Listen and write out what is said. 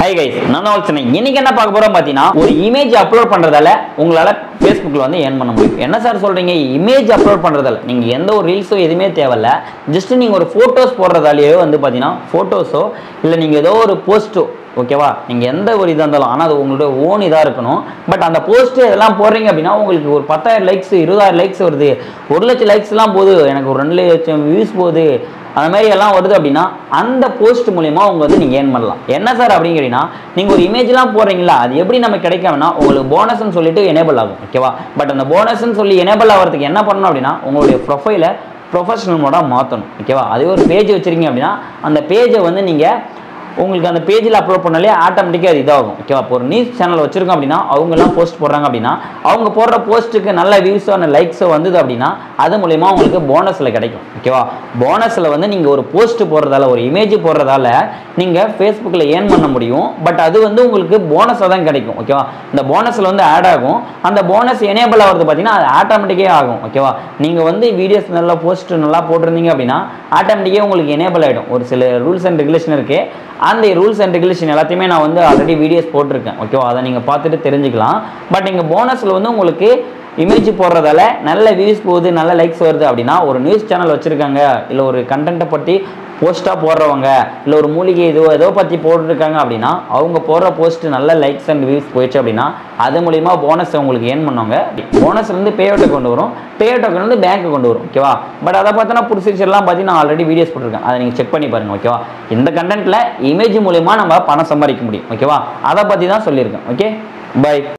Hi guys, நான் தான் சொன்னேன். இன்னைக்கு என்ன பார்க்க போறோம் பார்த்தீங்கன்னா, ஒரு இமேஜ் அப்லோட் பண்றதால உங்களால Facebookல வந்து ஏர்ன் பண்ண முடியும். என்ன சார் சொல்றீங்க? இமேஜ் அப்லோட் பண்றதால நீங்க எந்த ஒரு ரீல்ஸோ எதுவுமே தேவையில்ல. ஜஸ்ட் நீங்க ஒரு போட்டோஸ் போடுறதாலேயே வந்து பார்த்தீங்கன்னா, போட்டோஸோ இல்லை நீங்க ஏதோ ஒரு போஸ்ட்டோ, ஓகேவா, நீங்கள் எந்த ஒரு இதாக இருந்தாலும், ஆனால் அது உங்களோட ஓன் இதாக இருக்கணும். பட் அந்த போஸ்ட்டு இதெல்லாம் போடுறீங்க அப்படின்னா உங்களுக்கு ஒரு 10,000 லைக்ஸ் 20,000 லைக்ஸ் வருது, 1,00,000 லைக்ஸ்லாம் போகுது, எனக்கு ஒரு 2,00,000 வியூஸ் போகுது, அந்த மாதிரி எல்லாம் வருது அப்படின்னா அந்த போஸ்ட் மூலியமாக அவங்க வந்து நீங்கள் ஏர்ன் பண்ணலாம். என்ன சார் அப்படிங்கிறீங்கன்னா, நீங்கள் ஒரு இமேஜ்லாம் போடுறீங்களா, அது எப்படி நம்ம கிடைக்காமனா உங்களுக்கு போனஸ்ன்னு சொல்லிட்டு எனேபிள் ஆகும், ஓகேவா. பட் அந்த போனஸ்ன்னு சொல்லி எனேபிள் ஆகிறதுக்கு என்ன பண்ணணும் அப்படின்னா, உங்களுடைய ப்ரொஃபைலை ப்ரொஃபஷனல் மோடாக மாற்றணும், ஓகேவா. அதே ஒரு பேஜ் வச்சுருக்கீங்க அப்படின்னா அந்த பேஜை வந்து நீங்கள் உங்களுக்கு அந்த பேஜில் அப்லோட் பண்ணாலே ஆட்டோமேட்டிக்காக அது இதாகும், ஓகேவா. இப்போ ஒரு நியூஸ் சேனல் வச்சுருக்கோம் அப்படின்னா அவங்கெல்லாம் போஸ்ட் போடுறாங்க அப்படின்னா அவங்க போடுற போஸ்ட்டுக்கு நல்ல வியூஸோ லைக்ஸோ வந்தது அப்படின்னா அது மூலயமா உங்களுக்கு போனஸில் கிடைக்கும், ஓகேவா. போனஸில் வந்து நீங்கள் ஒரு போஸ்ட் போடுறதால ஒரு இமேஜ் போடுறதால நீங்கள் ஃபேஸ்புக்கில் ஏர்ன் பண்ண முடியும். பட் அது வந்து உங்களுக்கு போனஸாக தான் கிடைக்கும், ஓகேவா. இந்த போனஸில் வந்து ஆட் ஆகும். அந்த போனஸ் எனேபிள் ஆகிறது பார்த்தீங்கன்னா அது ஆட்டோமேட்டிக்காக ஆகும், ஓகேவா. நீங்கள் வந்து வீடியோஸ் நல்லா போஸ்ட் நல்லா போட்டிருந்தீங்க அப்படின்னா ஆட்டோமேட்டிக்காக உங்களுக்கு எனேபிள் ஆகிடும். ஒரு சில ரூல்ஸ் அண்ட் ரெகுலேஷன் இருக்குது. அந்த ரூல்ஸ் அண்ட் ரெகுலேஷன் எல்லாத்தையுமே நான் வந்து ஆல்ரெடி வீடியோஸ் போட்டிருக்கேன், ஓகேவா. அதை நீங்கள் பார்த்துட்டு தெரிஞ்சுக்கலாம். பட் நீங்கள் போனஸில் வந்து உங்களுக்கு இமேஜ் போடுறதால நல்ல வியூஸ் போகுது, நல்ல லைக்ஸ் வருது அப்படின்னா ஒரு நியூஸ் சேனல் வச்சுருக்காங்க, இல்லை ஒரு கண்டென்ட்டை பற்றி போஸ்ட்டாக போடுறவங்க, இல்லை ஒரு மூலிகை ஏதோ பற்றி போட்டுருக்காங்க அப்படின்னா அவங்க போடுற போஸ்ட் நல்ல லைக்ஸ் அண்ட் வியூஸ் போயிடுச்சு அப்படின்னா அது மூலிமா போனஸ் உங்களுக்கு ஏர்ன் பண்ணுவாங்க. போனஸ்லேருந்து பே அவுட்டை கொண்டு வரும், பே அவுட்டை வந்து பேங்க்கு கொண்டு வரும், ஓகேவா. பட் அதை பார்த்தோன்னா ப்ரொசீஜர்லாம் பார்த்து நான் ஆல்ரெடி வீடியோஸ் போட்டிருக்கேன், அதை நீங்கள் செக் பண்ணி பாருங்கள், ஓகேவா. இந்த கண்டென்ட்டில் இமேஜ் மூலிமா நம்ம பணம் சம்பாதிக்க முடியும், ஓகேவா. அதை பற்றி தான் சொல்லியிருக்கேன். Okay, by.